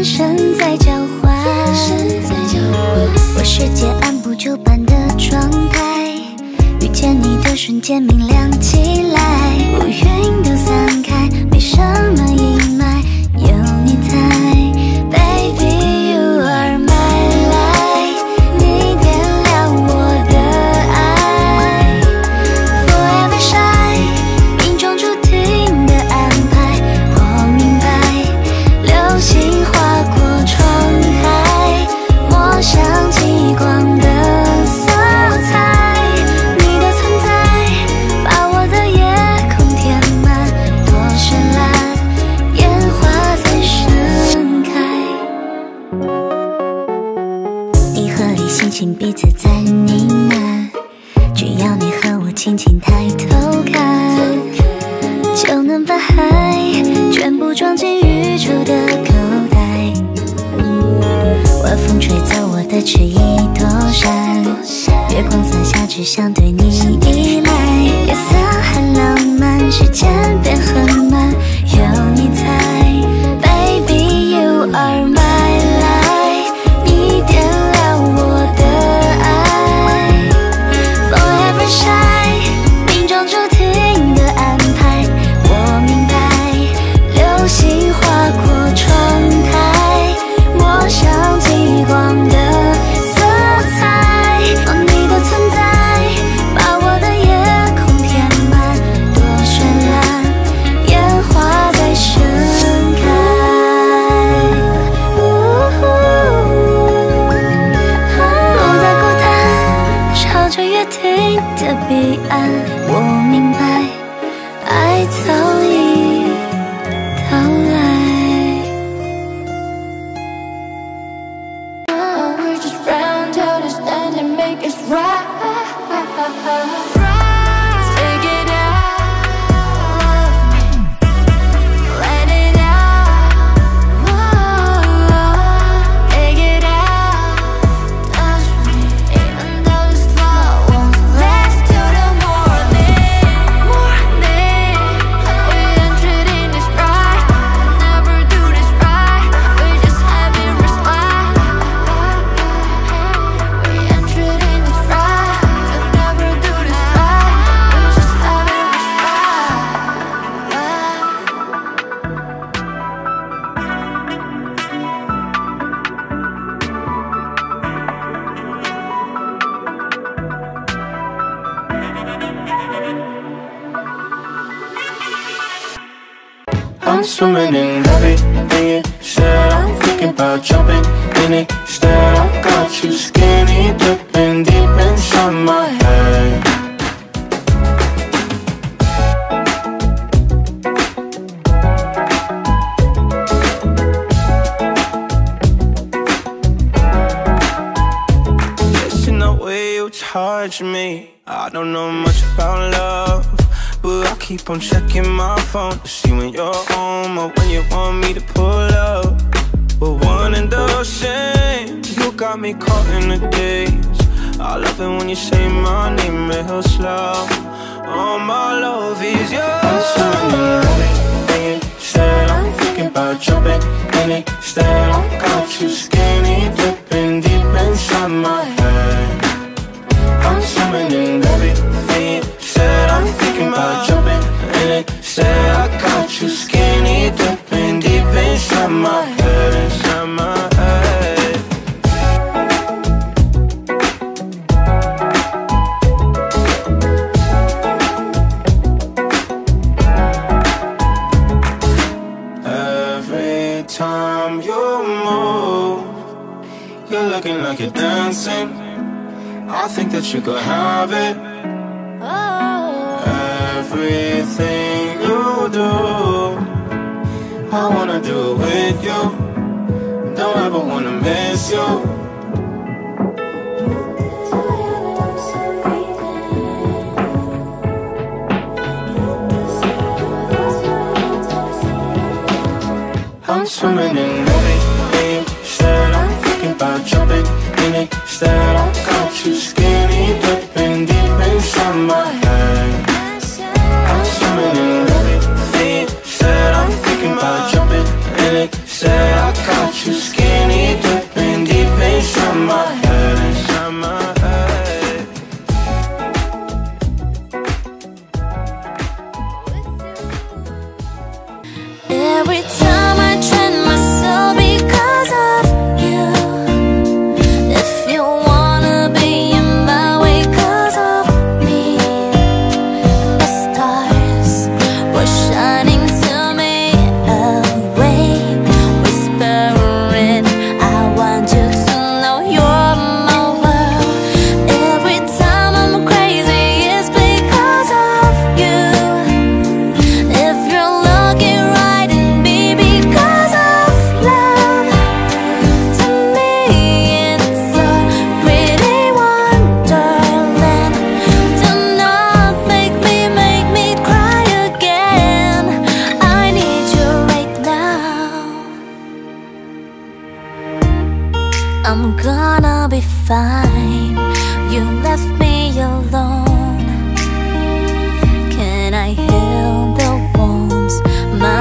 神在交换，我世界按部就班的状态，遇见你的瞬间明亮起来，乌云都散开，没什么阴霾，有你在 ，Baby you are my light， 你点亮我的爱 ，Forever shine， 命中注定的安排，我明白，流星划过窗台，抹上极光的色彩，你的存在把我的夜空填满，多绚烂，烟花在盛开。银河里星星彼此在呢喃，只要你和我轻轻抬头看，就能把海全部装进宇宙的口袋。晚风吹走我的迟疑躲闪，月光洒下，只想对你依赖。夜色很浪漫，时间变很慢，有你在 ，Baby you are my light， 你点亮我的爱 ，Forever shine， 命中注定的安排，我明白，流星划过窗台，抹上极光的色彩，你的存在把我的夜空填满，多绚烂，烟花在盛开。不再孤单，朝着约定的彼岸，我明白，爱早已到来。 We're just round to understand and make us right. Take it out, let it out. Take it out, touch me, even though this love won't last till the morning. We entered in this ride, never do this right. We just having a smile. We entered in this ride, we'll never do this right. We just having a smile. I'm swimming in everything you said. I'm thinking about jumping in it. Instead, I got you skinny dipping deep inside my head. Listen the way you touch me. I don't know much about love, but I keep on checking my phone to see when you're home or when you want me to pull up. But one and the same, you got me caught in the daze. I love it when you say my name real slow. All my love is yours. I'm swimming in everything you said. I'm thinking about jumping in it. Instead, I got you skinny dipping deep inside my head. I'm swimming in everything you said. I'm thinking about jumping in it. Said I got you skinny dipping deep inside my head, inside my head. Every time you move, you're looking like you're dancing. I think that you could have it. Everything you do, I wanna do it with you. Don't ever wanna miss you. I'm swimming in everything you said. I'm thinking about jumping in it. Instead, I got you skinny dipping deep inside my head. I'm swimming in everything you said. I'm thinking about jumping in lick. Say I got you skinny dipping deep inside my head, inside my head. Every time I train myself because of you. If you wanna be in my way cause of me, the stars were shining to me awake, whispering, I want you to know you're my world. Every time I'm crazy it's because of you. If you're looking right in me because of love, to me it's a pretty wonderland. Do not make me cry again. I need you right now. I'm gonna be fine. You left me alone. Can I heal the wounds? My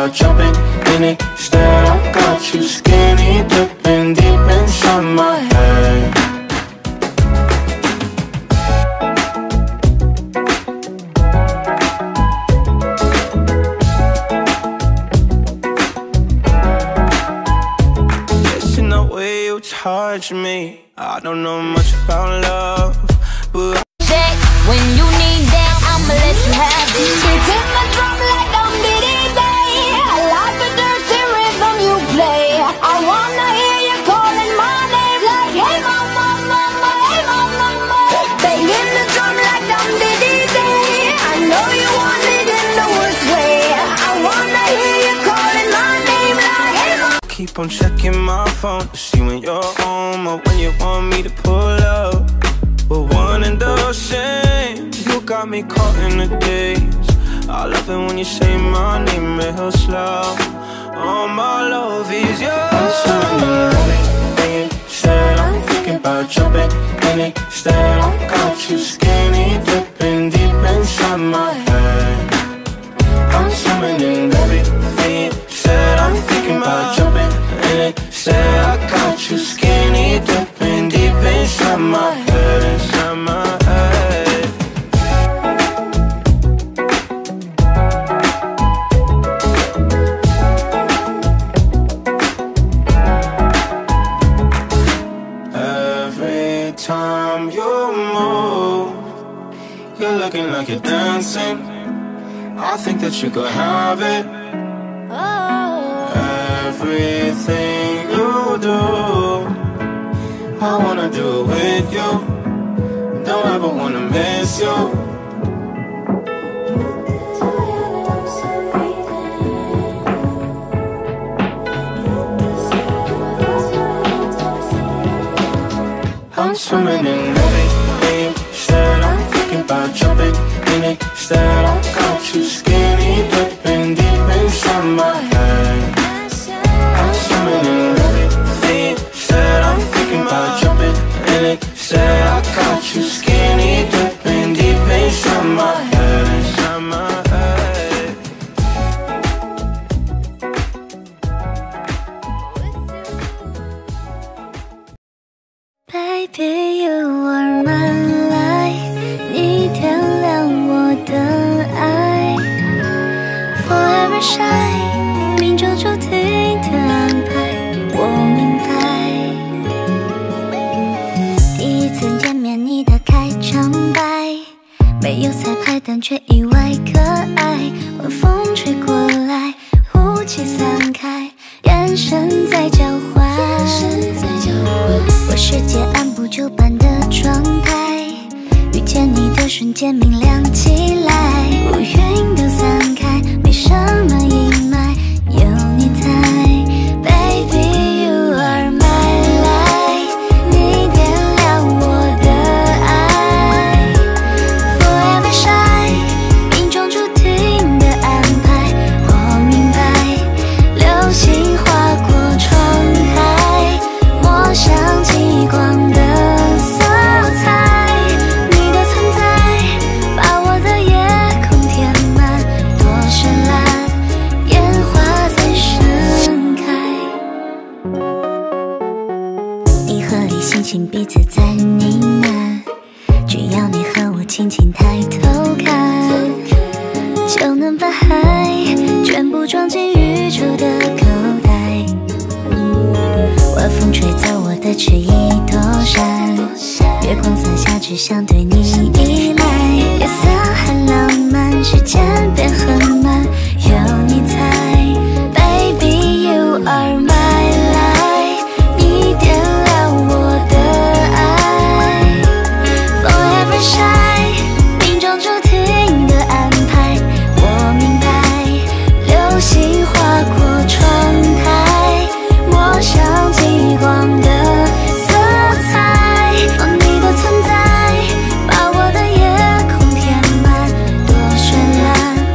about jumping in it. Instead, I got you skinny dipping deep inside my head. Guessing the way you touch me, I don't know much about love, but when you need that, I'ma let you have it. It's in my drum like I'm Diddy. I like the dirty rhythm you play. I wanna hear you calling my name like, hey mama, mama, hey mama, mama. Banging the drum like I'm Diddy. I know you want it in the worst way. I wanna hear you calling my name like, hey mama. keep on checking my phone to see when you're home or when you want me to pull up. But one and the same, you got me caught in the days. I love it when you say my name real slow. All my love is yours. I'm sorry, said I'm thinking about jumping in it. Instead, I got you skinny dipping deep inside my head. I'm summoning everything. Said I'm thinking about jumping in it. Said I got you skinny dipping deep inside my head, inside my head. Every time you move, you're looking like you're dancing. I think that you could have it. Everything you do, I wanna do it with you. Don't ever wanna miss you. I'm swimming in everything. Said I'm thinking about jumping in it. Said I got you skinny dipping deep inside my head. I'm swimming in everything. Said I'm thinking about jumping in it. Said I got you skinny dipping deep inside my head, inside my head. Baby, you are my light， 你点亮我的爱。Forever shine， 命中注定的安排，我明白。第一次见面，你的开场白，没有彩排，但却意外可爱。晚风吹过来，雾气散开，眼神在交换。我世界按部就班的状态，遇见你的瞬间明亮起来，乌云都散开，没什么阴霾，有你在。Baby, you are my light， 你点亮我的爱。Forever shine， 命中注定的安排，我明白。流星划过窗台，抹上极光的色彩，你的存在把我的夜空填满，多绚烂，烟花在盛开。你和理性情彼此在呢喃，只要你和我轻轻抬头看，就能把海全部装进宇宙的口袋。晚风吹走我的迟疑躲闪，月光洒下，只想对你依赖。夜色很浪漫，时间变很慢，有你在。Baby, you are my light， 你点亮我的爱。Forever shine， 命中注定的安排，我明白。流星划过窗台，抹上极光的色彩，你的存在把我的夜空填满，多绚烂，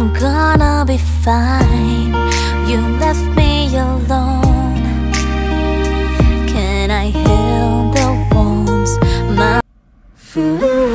I'm gonna be fine. You left me alone. Can I heal the wounds? My